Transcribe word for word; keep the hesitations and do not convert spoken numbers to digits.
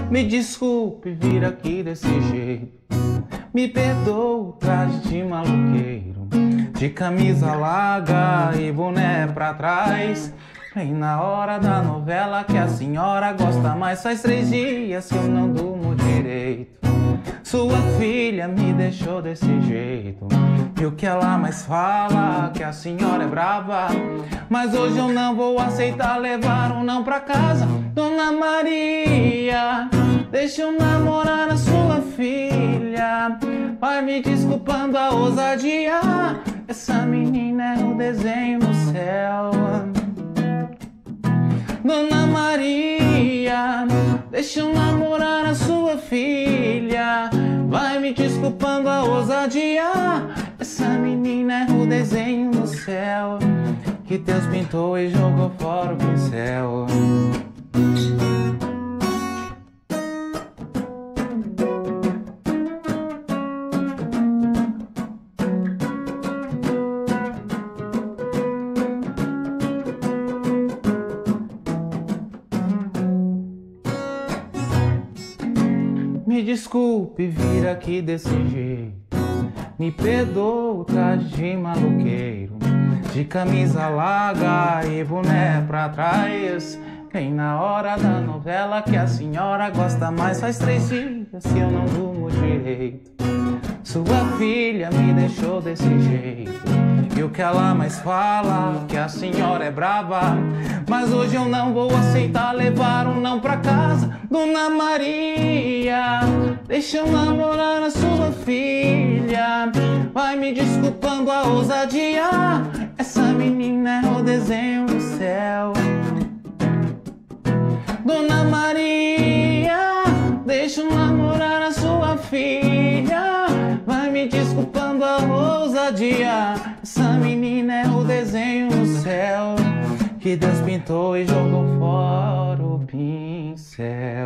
Me desculpe vir aqui desse jeito, me perdoa o traje de maloqueiro, de camisa larga e boné pra trás. Vem na hora da novela que a senhora gosta mais. Faz três dias que eu não durmo direito. Sua filha me deixou desse jeito, e o que ela mais fala que a senhora é brava. Mas hoje eu não vou aceitar levar um não pra casa. Dona Maria, deixa eu namorar a sua filha. Vai me desculpando a ousadia, essa menina é o desenho do céu. Dona Maria, deixa eu namorar a sua filha. Vai me desculpando a ousadia, essa menina é o desenho do céu, que Deus pintou e jogou fora o pincel. Me desculpe vir aqui desse jeito, me perdoa o traje de maloqueiro, de camisa larga e boné pra trás. Vem na hora da novela que a senhora gosta mais. Faz três dias que eu não durmo direito. Sua filha me deixou desse jeito, e o que ela mais fala que a senhora é brava. Mas hoje eu não vou aceitar levar um não pra casa. Dona Maria, deixa eu namorar a sua filha. Vai me desculpando a ousadia, essa menina é o desenho do céu. Dona Maria, deixa eu namorar a sua filha. Vai me desculpando a ousadia, essa menina é o desenho do céu, que Deus pintou e jogou fora o pincel.